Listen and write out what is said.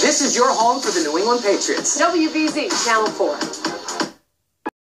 This is your home for the New England Patriots. WBZ, Channel 4.